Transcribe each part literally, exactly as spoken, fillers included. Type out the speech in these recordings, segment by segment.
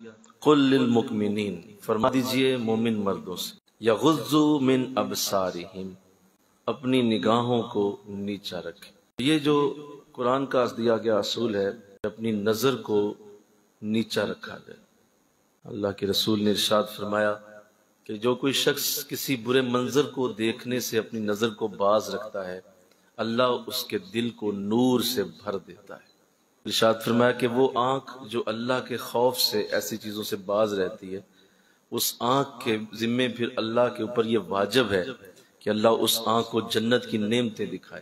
قل للمؤمنین، فرما دیجئے مومن مردوں سے، یغضوا من ابصارہم، اپنی نگاہوں کو نیچا رکھیں۔ یہ جو قرآن کا دیا گیا اصول ہے، اپنی نظر کو نیچا رکھا جائے۔ اللہ کے رسول نے ارشاد فرمایا کہ جو کوئی شخص کسی برے منظر کو دیکھنے سے اپنی نظر کو باز رکھتا ہے، اللہ اس کے دل کو نور سے بھر دیتا ہے۔ ارشاد فرمایا کہ وہ آنکھ جو اللہ کے خوف سے ایسی چیزوں سے باز رہتی ہے، اس آنکھ کے ذمے پھر اللہ کے اوپر یہ واجب ہے کہ اللہ اس آنکھ کو جنت کی نعمتیں دکھائے۔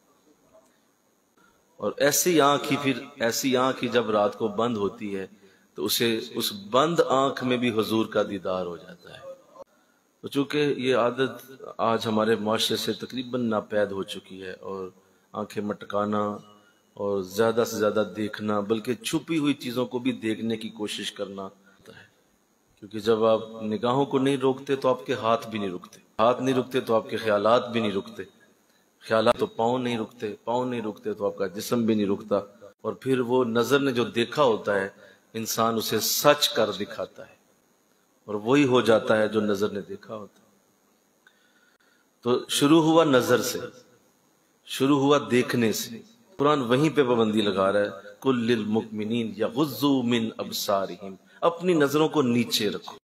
اور ایسی آنکھ ہی پھر ایسی آنکھ ہی جب رات کو بند ہوتی ہے تو اسے اس بند آنکھ میں بھی حضور کا دیدار ہو جاتا ہے۔ تو چونکہ یہ عادت آج ہمارے معاشرے سے تقریباً ناپید ہو چکی ہے، اور آنکھیں مٹکانا اور زیادہ سے زیادہ دیکھنا، بلکہ چھپی ہوئی چیزوں کو بھی دیکھنے کی کوشش کرنا ہوتا ہے، کیونکہ جب آپ نگاہوں کو نہیں روکتے تو آپ کے ہاتھ بھی نہیں رکتے، ہاتھ نہیں رکتے تو آپ کے خیالات بھی نہیں رکتے، خیالات تو پاؤں نہیں رکتے، پاؤں نہیں رکتے تو آپ کا جسم بھی نہیں رکتا، اور پھر وہ نظر نے جو دیکھا ہوتا ہے انسان اسے سچ کر دکھاتا ہے، اور وہی ہو جاتا ہے جو نظر نے دیکھا ہوتا ہے۔ تو شروع ہوا نظر سے، شروع ہوا دیکھنے سے، قرآن وہیں پہ پابندی لگا رہا ہے، قل للمؤمنین یغضوا من ابصارہم، اپنی نظروں کو نیچے رکھو۔